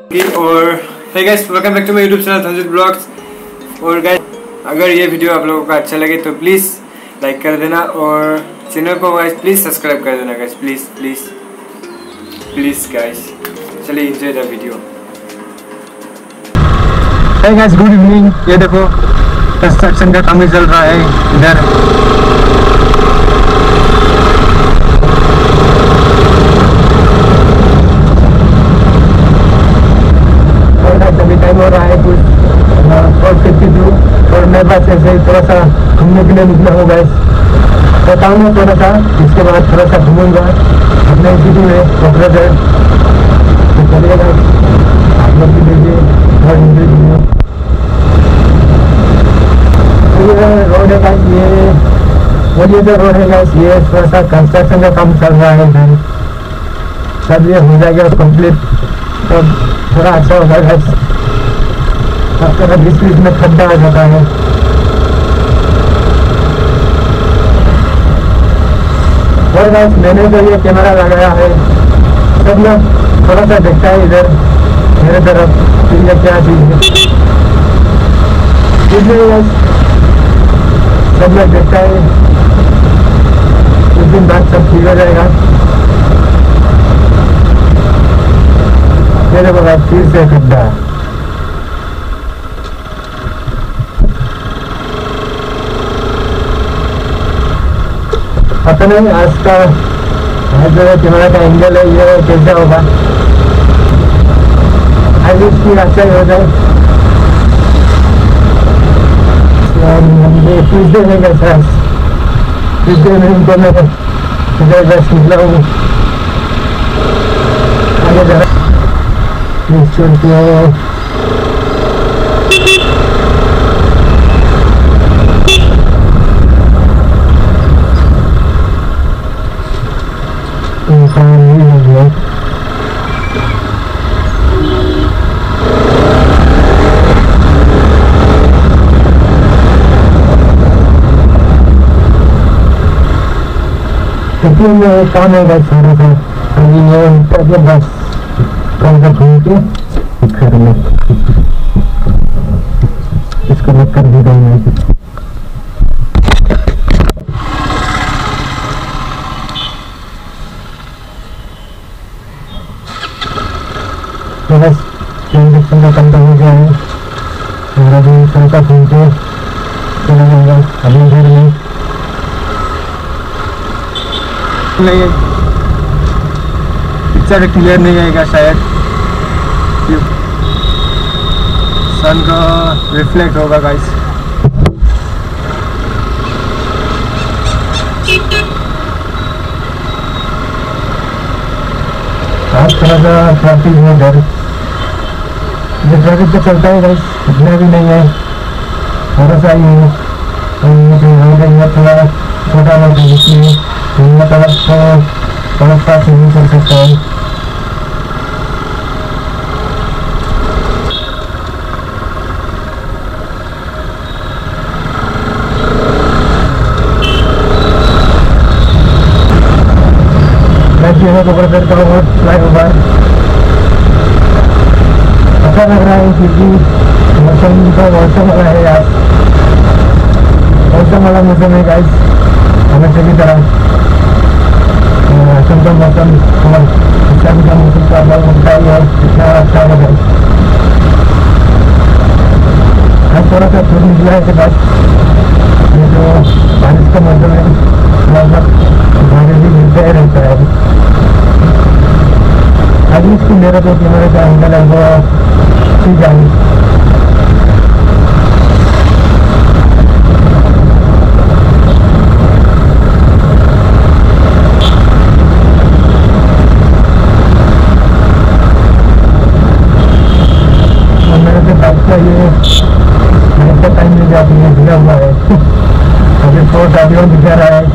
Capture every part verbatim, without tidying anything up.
और hey guys, welcome back to my YouTube channel Dhanjit vlogs. और guys, अगर ये वीडियो आप लोगों को अच्छा लगे तो प्लीज़ लाइक कर देना और चैनल को गाइस प्लीज़ सब्सक्राइब कर देना guys, please please please guys. चलिए enjoy the video. Hey guys, good evening. ये देखो कंस्ट्रक्शन का काम चल रहा है इधर। हो रहा है कुछ और फिफ्टी टू और मैं बस ऐसे ही थोड़ा सा घूमने के लिए निकला हूँ गैस। बताऊँगा थोड़ा सा, इसके बाद थोड़ा सा घूमूंगा अपने सिटी में कपड़े से। तो चलिएगा आप लोग भी लीजिए और एंजॉय कीजिए। ये रोड है गैस, ये बोलिए जो रोड है गैस, ये थोड़ा सा कंस्ट्रक्शन का काम चल रहा है इधर। सब ये हो जाएगा कंप्लीट तो थोड़ा अच्छा होगा गैस। आपका बीच बीच में खड्डा आ जाता है। और गाइस, मैंने जो ये कैमरा लगाया है सब लोग थोड़ा सा देखता है इधर मेरे तरफ, ये क्या चीज़ है इसलिए सब लोग देखता है। कुछ दिन बाद सब ठीक हो जाएगा। मेरे को गाइस फिर से खड्डा। पता नहीं आज का आज जो कैमरा का एंगल है ये कैसा होगा। आज इसकी अच्छा ही हो जाए। ट्यूजडे में कैसा ट्यूजडे में इनको मैं इधर बस निकला हूँ आगे जरा में काम है बस सारा का। अभी ये ऊपर के बस कल का घूम के घर में इसको लग कर दी गई है। तो बस इंजेक्शन का काम हो गया है और अभी कल का घूम के चला जाएगा अभी घर में। नहीं पिक्चर क्लियर नहीं आएगा शायद, सन का रिफ्लेक्ट होगा गाइस। आज थोड़ा सा ट्रैफिक है इधर, ये ट्रैफिक तो चलता है गाइस, इतना भी नहीं है, थोड़ा सा ही है। थोड़ा छोटा मोटा जिसमें तरफ तो तरफ पास नहीं कर सकता है। मैं चीज़ों को ऊपर करता हूँ फ्लाई ओवर। अच्छा लग रहा है क्योंकि मौसम तो मौसम वाला है यार, मौसम वाला मौसम है गाइस हमेशा की तरह। मौसम का मौसम और शाम का मौसम का अलग होता है और कितना अच्छा लगा। आज थोड़ा सा छूट निकला है के बाद ये जो बारिश का मौसम है लगभग बारिश भी मिलता ही रहता है। अभी इसकी मेरा जो कैमरे का एंगल है वो ठीक है। ये टाइम मिल जाती है गिरा हुआ है। अभी तो गाड़ियों दिखा रहा है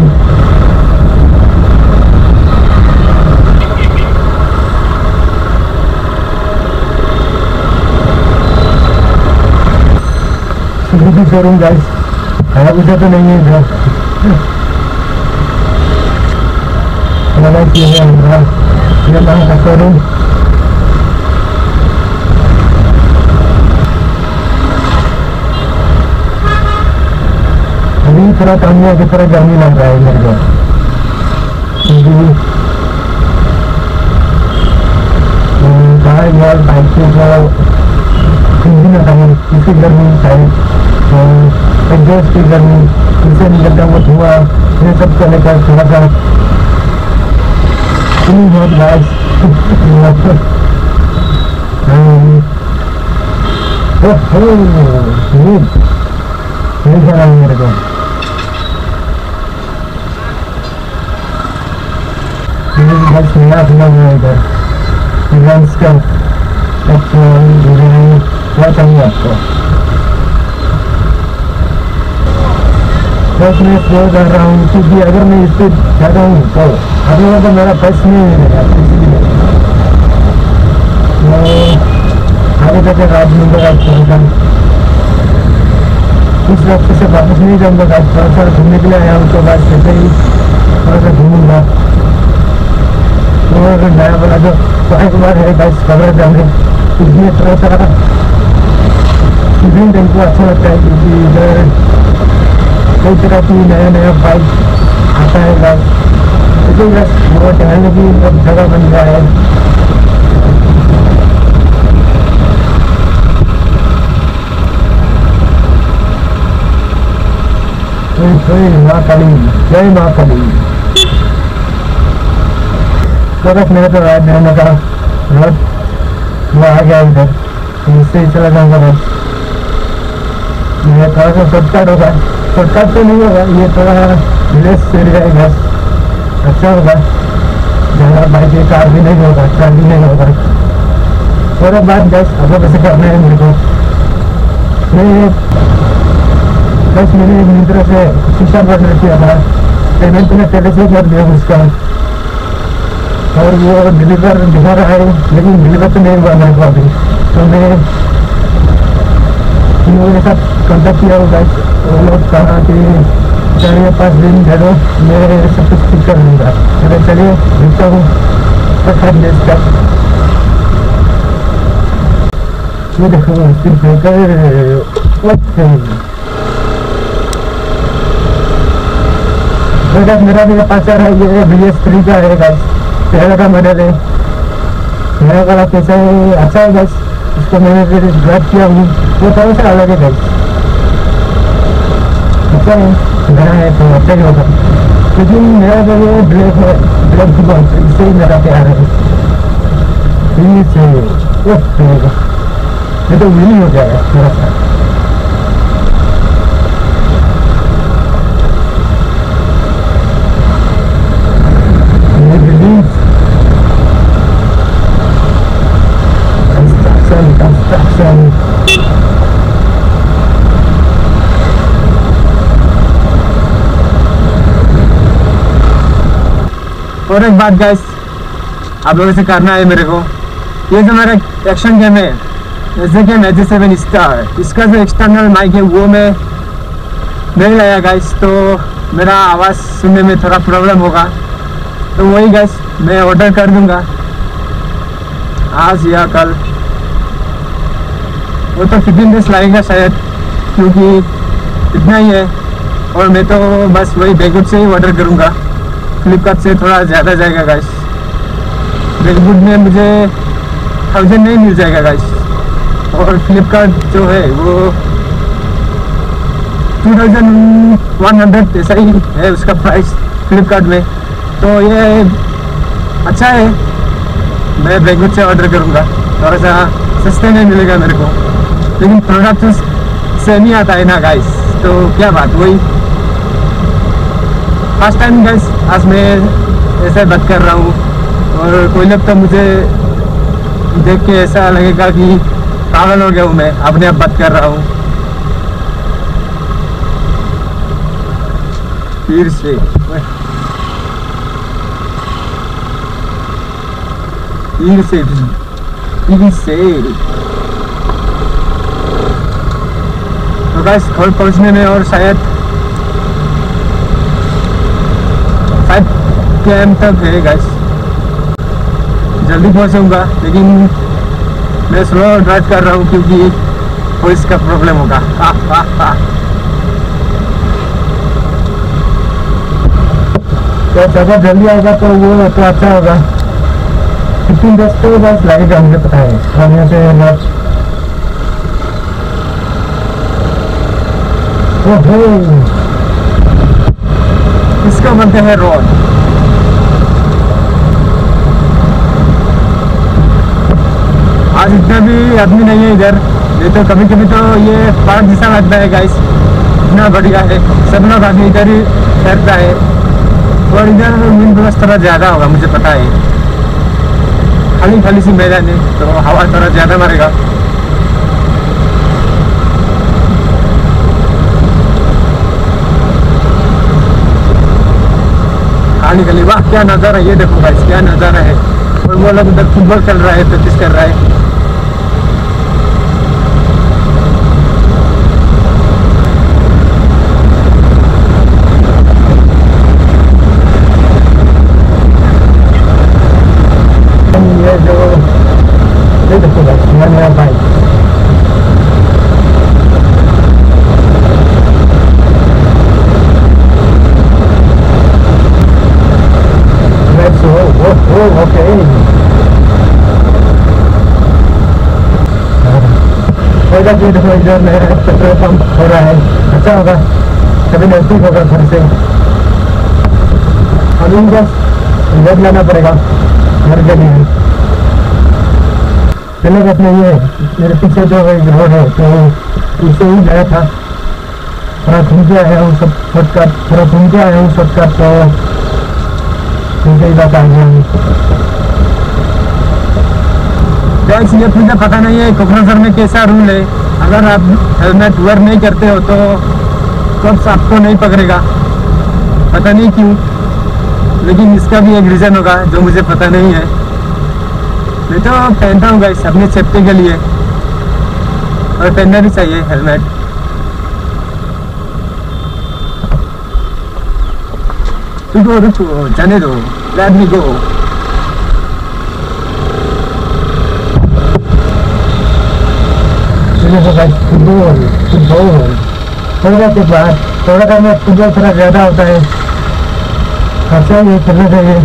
सुजुकी शोरूम गाइस, हायाबुसा तो नहीं है इधर। ये है हमारा ये नाम का शोरूम। थोड़ा कामया की तरह गर्मी लग रहा है मेरे को, क्योंकि बाइक और बाइक के जो इंजन होता है इसकी गर्मी शायद एग्जॉस्ट की गर्मी, इनसे निकलता वो धुआं, ये सब को लेकर थोड़ा सा बहुत गैस मेरे को बस नया खुला हुआ है इधर इवेंट्स का क्या चाहिए आपको। बस मैं स्लो कर रहा हूँ क्योंकि अगर मैं इस पर ज़्यादा हूँ तो अभी तो मेरा बस नहीं मिलेगा, इसलिए मैं आगे तक रात मिलेगा थोड़ा इस रास्ते से वापस नहीं जाऊँगा, थोड़ा सा घूमने के लिए आया हूँ तो बस ऐसे ही थोड़ा सा घूमूंगा। और नया वाला जो एक बार है गाइस कवर जाएंगे इसलिए थोड़ा सा इवनिंग टाइम को अच्छा लगता है क्योंकि इधर कई तरह की नया नया बाइक आता है गाइस, इसलिए बस वो टहलने की जगह बन गया है। माँ काली, जय माँ काली। तो बस मेरे तो राइट रहने का रोड वो आ गया इधर, इससे ही चला जाऊँगा बस। ये थोड़ा सा शॉर्टकट होगा, शॉर्टकट तो नहीं होगा, ये थोड़ा विलेज एरिया है बस, अच्छा होगा जहाँ बाइक कार भी नहीं होगा, कार भी नहीं होगा। थोड़ा बात बस अब कैसे करना है मेरे को, मैं बस मैंने एक मित्र से शीशा ऑर्डर किया था, पेमेंट मैंने पहले से कर दिया उसका और वो डिलीवर दिखा रहा है लेकिन डिलीवर तो नहीं हुआ मेरे को अभी। तो मैं इन लोगों के साथ कॉन्टेक्ट किया होगा, वो लोग कहा कि चलिए पाँच दिन दे दो मैं सब कुछ ठीक कर लूँगा। अरे चलिए रुकता हूँ फाइव डेज तक। ये देखो स्पीड ब्रेकर मेरा भी पास है, ये बी एस थ्री का है गाइस, पहले का मॉडल है। मेरा वाला कैसा है, अच्छा है गाइस, इसको मैंने फिर ड्राइव किया हूँ, वो थोड़ा सा अलग है गाइस, अच्छा है, नया है तो अच्छा ही होगा। लेकिन मेरा जो ये ब्लैक है, ब्लैक की बहुत इससे ही मेरा प्यार है, ये तो विली हो जाएगा थोड़ा सा। और एक बात गाइस आप लोगों से करना है मेरे को, ये जो मेरा एक्शन गेम है जैसे कि मैजिक सेवन स्टार, इसका जो एक्सटर्नल माइक है वो मैं नहीं लाया गाइस, तो मेरा आवाज़ सुनने में थोड़ा प्रॉब्लम होगा। तो वही गाइस मैं ऑर्डर कर दूंगा आज या कल, वो तो फिफ्टीन डेज लगेगा शायद क्योंकि इतना ही है। और मैं तो बस वही बेगुड से ही ऑर्डर करूँगा, फ्लिपकार्ट से थोड़ा ज़्यादा जाएगा गाइस। बेगुड में मुझे थाउजेंड नहीं मिल जाएगा गाइस, और फ्लिपकार्ट जो है वो टू थाउजेंड वन हंड्रेड ऐसा ही है उसका प्राइस फ्लिपकार्ट में। तो ये अच्छा है, मैं बेगुड से ऑर्डर करूँगा, थोड़ा सा सस्ते में मिलेगा मेरे को, लेकिन प्रोडक्ट से नहीं आता है ना गाइस, तो क्या बात वही फर्स्ट टाइम गाइस आज मैं ऐसे बात कर रहा हूँ, और कोई लोग तो मुझे देख के ऐसा लगेगा कि पागल हो गया हूँ मैं, अपने आप बात कर रहा हूँ। फिर से फिर से फिर से तो गाइस घर पहुँचने में और शायद फाइव के एम तक है गाइस, जल्दी पहुँचूँगा, लेकिन मैं स्लो ड्राइव कर रहा हूँ क्योंकि वॉइस का प्रॉब्लम होगा। तो अगर जल्दी आएगा तो वो तो अच्छा होगा। फिफ्टीन डेज तो बस लगेगा, मुझे पता है। और यहाँ से नॉर्थ ओहो इसको बोलते हैं रोड। आज इतना भी आदमी नहीं है इधर, ये तो कभी कभी तो ये पार्क जैसा लगता है गाइस, इतना बढ़िया है। सब लोग आदमी इधर ही ठहरता है और इधर विंड ब्लास्ट थोड़ा ज़्यादा होगा, मुझे पता है। खाली खाली सी मैदान है तो हवा थोड़ा ज़्यादा मारेगा। खाली खाली वाह क्या नज़ारा, ये देखो गाइस क्या नज़ारा है। और वो लोग उधर फुटबॉल खेल रहा है, प्रैक्टिस कर रहा है। ये जो ये देखो नया नया bike, let's go. Oh okay ये देखो इधर नया पेट्रोल पंप हो रहा है, अच्छा होगा, कभी नजदीक होगा घर से। अभी बस इधर लाना पड़ेगा घर के लिए। पहले बस नहीं है, मेरे पीछे जो रोड है तो इसे ही गया था, थोड़ा घूम के आया हूँ सब शॉर्टकट, थोड़ा घूम के आया हूँ शॉर्टकट, तो उनके ही बात आ गया हूँ। गाइस ये मुझे पता नहीं है कोकराझार में कैसा रूल है, अगर आप हेलमेट वेयर नहीं करते हो तो कब आपको नहीं पकड़ेगा, पता नहीं क्यों, लेकिन इसका भी एक रीज़न होगा जो मुझे पता नहीं है। मैं तो पहनता हूँ गाइस अपने सेफ्टी के लिए, और पहनना भी चाहिए हेलमेट। रुको रुको जाने दो, let me go. Football football थोड़ा के बाद थोड़ा का में फुटबॉल थोड़ा ज़्यादा होता है, अच्छा ये करना चाहिए।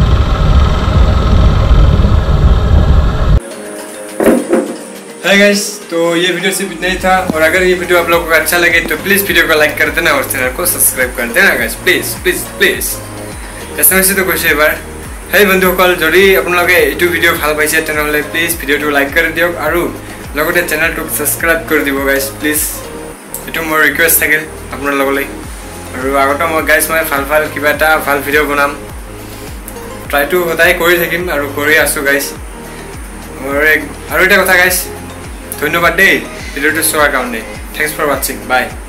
हाय गाइस, तो ये वीडियो सिर्फ इतना ही था, और अगर ये वीडियो आप लोगों को अच्छा लगे तो प्लीज़ वीडियो को लाइक कर देना और चैनल को सब्सक्राइब कर देना guys, please please please. S M S তো কৈছোঁ এবাৰ, সেই বন্ধুসকল যদি আপোনালোকে এইটো ভিডিঅ' ভাল পাইছে তেনেহ'লে প্লিজ ভিডিঅ'টো লাইক কৰি দিয়ক আৰু লগতে চেনেলটোক ছাবস্ক্ৰাইব কৰি দিব গাইছ প্লিজ, এইটো মোৰ ৰিকুৱেষ্ট থাকিল আপোনালোকলৈ। আৰু আগতে মই গাইছ মই ভাল ভাল কিবা এটা ভাল ভিডিঅ' বনাম, ট্ৰাইটো সদায় কৰি থাকিম আৰু কৰি আছোঁ গাইছ। আৰু এটা কথা গাইছ, ধন্যবাদ দেই ভিডিঅ'টো চোৱাৰ কাৰণে, থেংকছ ফৰ ৱাচিং, বাই।